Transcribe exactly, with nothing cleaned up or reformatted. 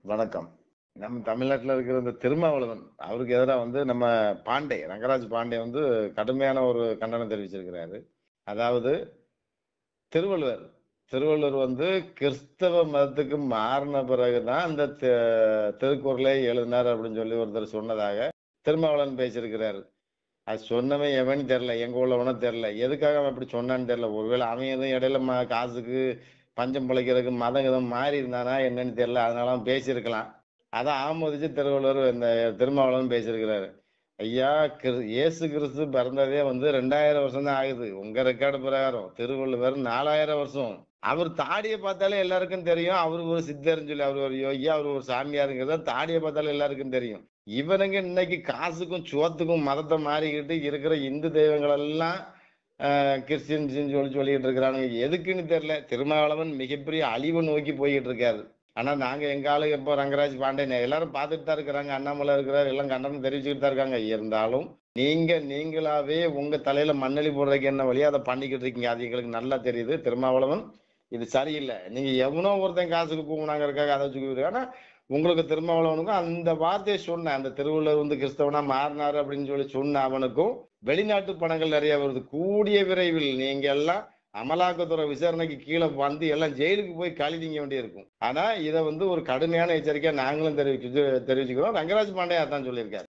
வணக்கம். நம்ம தமிழ்நாட்டுல இருக்கிற இந்த திருமாவளவன், அவருக்கு எதிரா வந்து நம்ம பாண்டே, ரங்கராஜ் பாண்டே வந்து கடுமையான ஒரு கண்டனம் தெரிவிச்சிருக்கிறாரு. அதாவது திருவள்ளுவர் திருவள்ளுவர் வந்து கிறிஸ்தவ மதத்துக்கு மாறுன பிறகு தான் அந்த தி திருக்குறளை எழுதினார் அப்படின்னு சொல்லி ஒருத்தர் சொன்னதாக திருமாவளவன் பேசியிருக்கிறாரு. அது சொன்னவன் எவன்னு தெரியல. எங்க உள்ளவனோ தெரியல. எதுக்காக அவன் அப்படி சொன்னான்னு தெரியல. ஒருவேளை அவன் எதுவும் இடையில ம காசுக்கு பஞ்சம் பிழைக்கிறதுக்கு மதம் கிதம் மாறி இருந்தானா என்னன்னு தெரியல. அதனால அவன் பேசியிருக்கலாம். அத ஆமோதிச்சு திருவள்ளுவர் இந்த திருமாவளவன் பேசியிருக்கிறாரு. ஐயா, கிறு இயேசு கிறிஸ்து பிறந்ததே வந்து இரண்டாயிரம் வருஷம் தான் ஆகுது. உங்க ரெக்கார்டு பிரகாரம். திருவள்ளுவர் நாலாயிரம் வருஷம். அவர் தாடிய பார்த்தாலே எல்லாருக்கும் தெரியும். அவரு ஒரு சித்தர்ன்னு சொல்லி, அவரு ஒரு யோகியா, அவரு ஒரு சாமியாருங்கிறத தாடிய பார்த்தாலே எல்லாருக்கும் தெரியும். இவனுங்க இன்னைக்கு காசுக்கும், சோத்துக்கும் மதத்த மாறிக்கிட்டு இருக்கிற இந்து தெய்வங்கள் எல்லாம் அ கிறிஸ்டியன்ஸ்ன்னு சொல்லி சொல்லிட்டு இருக்கிறானுங்க. எதுக்குன்னு தெரியல. திருமாவளவன் மிகப்பெரிய அழிவு நோக்கி போய்க்கிட்டு இருக்காரு. ஆனா நாங்க எங்க ஆளு இப்போ ரங்கராஜ் பாண்டே எல்லாரும் பார்த்துட்டு தான் இருக்கிறாங்க. அண்ணாமலை இருக்கிறார். எல்லாம் கண்டனம் தெரிவிச்சுக்கிட்டு தான் இருக்காங்க. இருந்தாலும் நீங்க நீங்களாவே உங்க தலையில மண்ணெளி போடுறதுக்கு என்ன வழியோ அத பண்ணிக்கிட்டு இருக்கீங்க. அது எங்களுக்கு நல்லா தெரியுது. திருமாவளவன் இது சரியில்ல. நீங்க எவனோ ஒருத்தன் காசுக்கு கூவுனாங்கறதுக்காக அத தூக்கி ஆனா உங்களுக்கு திருமாவளவனுக்கும் அந்த வார்த்தைய சொன்ன அந்த திருவள்ளுவர் வந்து கிறிஸ்தவனா மாறினாரு அப்படின்னு சொல்லி சொன்ன அவனுக்கும் வெளிநாட்டு பணங்கள் நிறைய வருது. கூடிய விரைவில் நீங்க எல்லாம் அமலாக்கத்துறை விசாரணைக்கு கீழ வந்து எல்லாம் ஜெயிலுக்கு போய் களி திங்க வேண்டியிருக்கும். ஆனா இத வந்து ஒரு கடுமையான எச்சரிக்கையா நாங்களும் தெரிவிச்சு தெரிவிச்சுக்கிறோம். ரங்கராஜ் பாண்டே அதான் சொல்லியிருக்காரு.